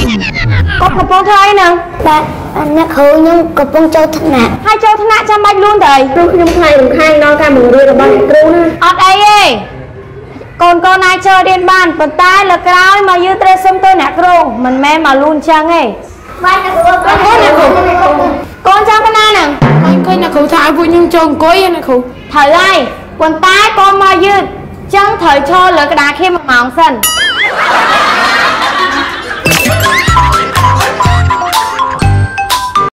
con cặp bông thôi nè bạnអ្នកគ្រូខ្ញុំកំពុងចូលថ្នាក់ហើយចូលថ្នាក់ចាំបាច់លូនទៅគ្រូខ្ញុំខ្លាចរំខានដល់ការបង្រៀនរបស់អ្នកគ្រូណាអត់អីទេកូនអាចចូលរៀនបានប៉ុន្តែលើក្រោយមកយើងត្រូវសុំទៅអ្នកគ្រូមិនមែនមកលូនចឹងទេបាទអ្នកគ្រូកូនចាំកណាហ្នឹងឃើញអ្នកគ្រូថាឲ្យពួកខ្ញុំចូលអង្គុយអ្នកគ្រូត្រូវហើយប៉ុន្តែកូនមកយឺតចឹងត្រូវឈរលើក្តារខៀវ1ម៉ោងសិន